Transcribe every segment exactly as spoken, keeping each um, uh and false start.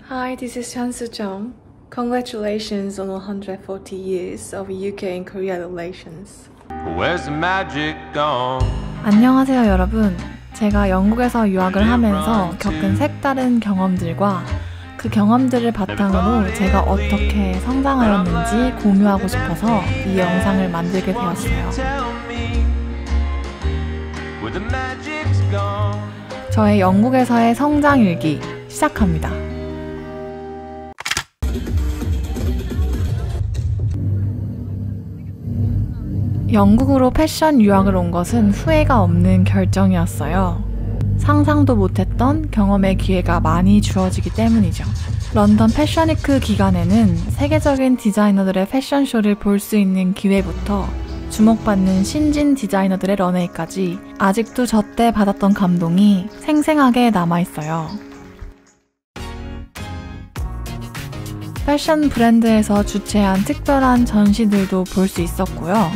Hi, this is Chansu Jung. Congratulations on one hundred forty years of U K and Korea relations. Where's the magic gone? 안녕하세요 여러분. 제가 영국에서 유학을 하면서 겪은 색다른 경험들과 그 경험들을 바탕으로 제가 어떻게 성장하였는지 공유하고 싶어서 이 영상을 만들게 되었어요. 저의 영국에서의 성장일기 시작합니다. 영국으로 패션 유학을 온 것은 후회가 없는 결정이었어요. 상상도 못했던 경험의 기회가 많이 주어지기 때문이죠. 런던 패션위크 기간에는 세계적인 디자이너들의 패션쇼를 볼 수 있는 기회부터 주목받는 신진 디자이너들의 런웨이까지 아직도 저때 받았던 감동이 생생하게 남아있어요. 패션 브랜드에서 주최한 특별한 전시들도 볼 수 있었고요.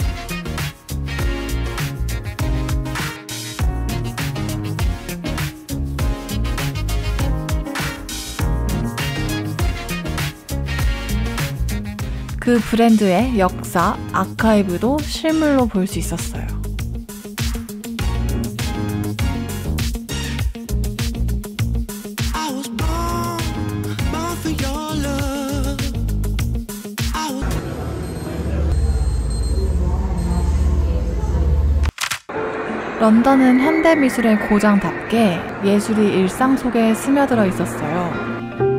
그 브랜드의 역사, 아카이브도 실물로 볼 수 있었어요. 런던은 현대미술의 고장답게 예술이 일상 속에 스며들어 있었어요.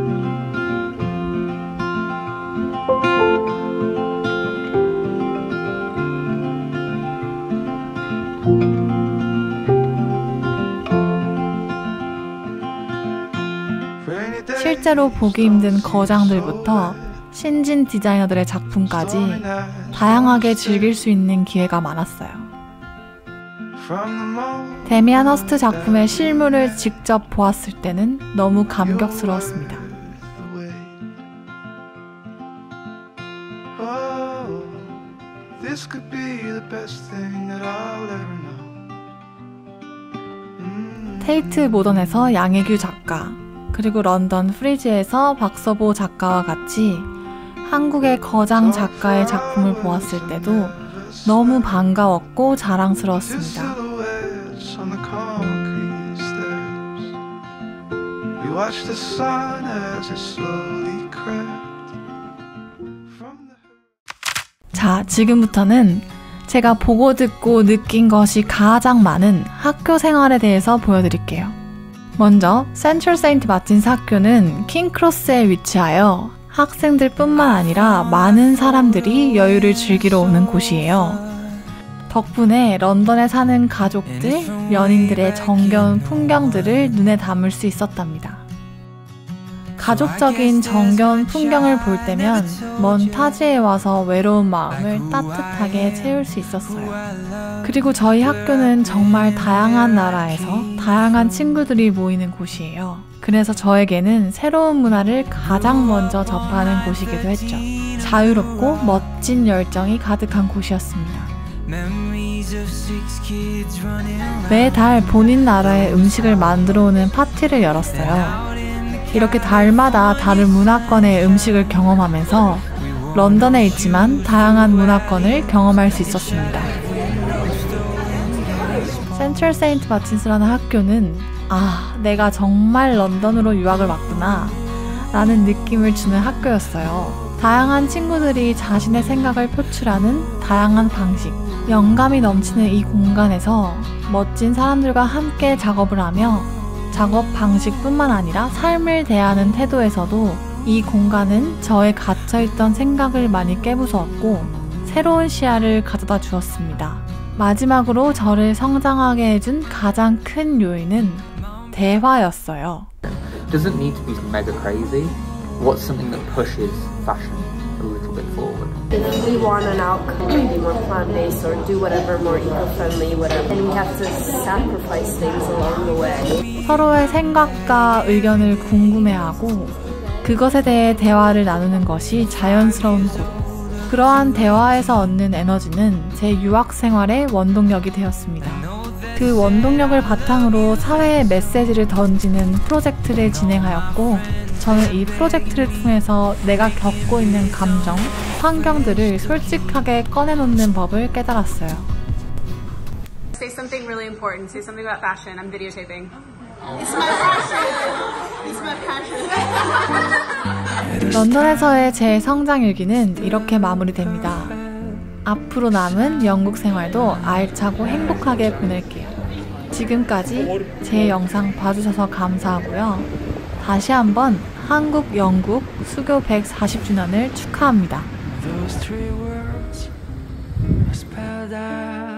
실제로 보기 힘든 거장들부터 신진 디자이너들의 작품까지 다양하게 즐길 수 있는 기회가 많았어요. 데미안 허스트 작품의 실물을 직접 보았을 때는 너무 감격스러웠습니다. 테이트 모던에서 양혜규 작가, 그리고 런던 프리즈에서 박서보 작가와 같이 한국의 거장 작가의 작품을 보았을 때도 너무 반가웠고 자랑스러웠습니다. 자, 지금부터는 제가 보고 듣고 느낀 것이 가장 많은 학교 생활에 대해서 보여드릴게요. 먼저 센트럴 세인트 마틴스 학교는 킹크로스에 위치하여 학생들 뿐만 아니라 많은 사람들이 여유를 즐기러 오는 곳이에요. 덕분에 런던에 사는 가족들, 연인들의 정겨운 풍경들을 눈에 담을 수 있었답니다. 가족적인 정겨운 풍경을 볼 때면 먼 타지에 와서 외로운 마음을 따뜻하게 채울 수 있었어요. 그리고 저희 학교는 정말 다양한 나라에서 다양한 친구들이 모이는 곳이에요. 그래서 저에게는 새로운 문화를 가장 먼저 접하는 곳이기도 했죠. 자유롭고 멋진 열정이 가득한 곳이었습니다. 매달 본인 나라의 음식을 만들어 오는 파티를 열었어요. 이렇게 달마다 다른 문화권의 음식을 경험하면서 런던에 있지만 다양한 문화권을 경험할 수 있었습니다. 센트럴 세인트 마틴스라는 학교는 아, 내가 정말 런던으로 유학을 왔구나 라는 느낌을 주는 학교였어요. 다양한 친구들이 자신의 생각을 표출하는 다양한 방식, 영감이 넘치는 이 공간에서 멋진 사람들과 함께 작업을 하며 작업 방식뿐만 아니라 삶을 대하는 태도에서도 이 공간은 저의 갇혀있던 생각을 많이 깨부수었고 새로운 시야를 가져다 주었습니다. 마지막으로 저를 성장하게 해준 가장 큰 요인은 대화였어요. Doesn't need to be mega crazy. What's something that pushes fashion a little bit forward? If we want an outcome, be more plant-based or do whatever, more eco-friendly, whatever, and we have to sacrifice things along the way. 서로의 생각과 의견을 궁금해하고 그것에 대해 대화를 나누는 것이 자연스러운 곳. 그러한 대화에서 얻는 에너지는 제 유학 생활의 원동력이 되었습니다. 그 원동력을 바탕으로 사회에 메시지를 던지는 프로젝트를 진행하였고, 저는 이 프로젝트를 통해서 내가 겪고 있는 감정, 환경들을 솔직하게 꺼내놓는 법을 깨달았어요. Say something really important. Say something about fashion. I'm videotaping. It's my passion. It's my passion. 런던에서의 제 성장일기는 이렇게 마무리됩니다. 앞으로 남은 영국 생활도 알차고 행복하게 보낼게요. 지금까지 제 영상 봐주셔서 감사하고요. 다시 한번 한국 영국 수교 백사십 주년을 축하합니다. Those three words are spelled out.